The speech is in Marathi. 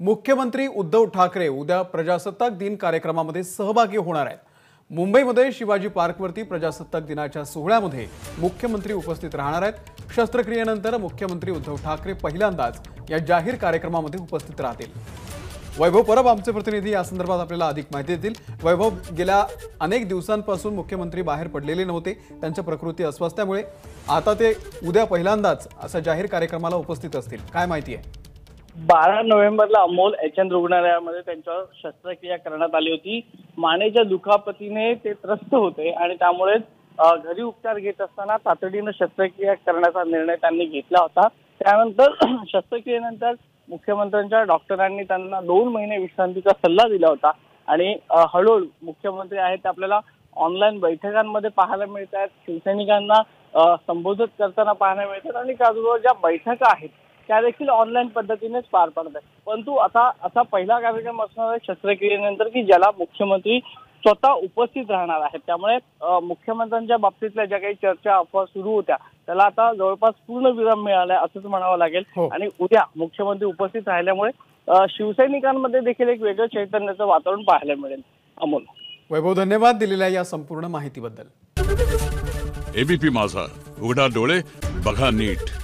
मुख्यमंत्री उद्धव ठाकरे उद्या प्रजासत्ताक दिन कार्यक्रमामध्ये सहभागी होणार आहेत। मुंबईमध्ये शिवाजी पार्कवरती प्रजासत्ताक दिनाच्या सोहळ्यामध्ये मुख्यमंत्री उपस्थित राहणार आहेत। शस्त्रक्रियेनंतर मुख्यमंत्री उद्धव ठाकरे पहिल्यांदाच या जाहीर कार्यक्रमामध्ये उपस्थित राहतील। वैभव परब आमचे प्रतिनिधी या संदर्भात आपल्याला अधिक माहिती देतील। वैभव, गेल्या अनेक दिवसांपासून मुख्यमंत्री बाहेर पडलेले नव्हते, त्यांच्या प्रकृती अस्वास्थ्यामुळे आता ते उद्या पहिल्यांदाच असा जाहीर कार्यक्रमाला उपस्थित असतील, काय माहिती आहे? 12 नोव्हेंबरला अमोल एचएन रुग्णालयामध्ये त्यांच्यावर शस्त्रक्रिया करण्यात आली होती। मानेच्या दुखापतीने ते त्रस्त होते आणि त्यामुळे घरी उपचार घेत असताना तातडीने शस्त्रक्रिया करण्याचा निर्णय त्यांनी घेतला होता। त्यानंतर शस्त्रक्रियेनंतर मुख्यमंत्र्यांच्या डॉक्टरांनी त्यांना 2 महिने विश्रांतीचा सल्ला दिला होता आणि हळूहळू मुख्यमंत्री आहेत ते आपल्याला ऑनलाईन बैठकांमध्ये पाहायला मिळत आहेत, शिवसैनिकांना संबोधित करताना पाहायला मिळतात आणि त्याचबरोबर ज्या बैठका आहेत त्या देखील ऑनलाईन पद्धतीनेच पार पडत आहेत। परंतु आता असा पहिला कार्यक्रम असणार आहे शस्त्रक्रियेनंतर की ज्याला मुख्यमंत्री स्वतः उपस्थित राहणार आहेत। त्यामुळे मुख्यमंत्र्यांच्या बाबतीतल्या ज्या काही चर्चा अफवा सुरू होत्या त्याला आता जवळपास पूर्ण विराम मिळालाय असंच म्हणावं लागेल। आणि उद्या मुख्यमंत्री उपस्थित राहिल्यामुळे शिवसैनिकांमध्ये देखील एक वेगळं चैतन्याचं वातावरण पाहायला मिळेल। अमोल, वैभव, धन्यवाद दिलेल्या या संपूर्ण माहितीबद्दल। एबीपी माझा, उघडा डोळे बघा नीट।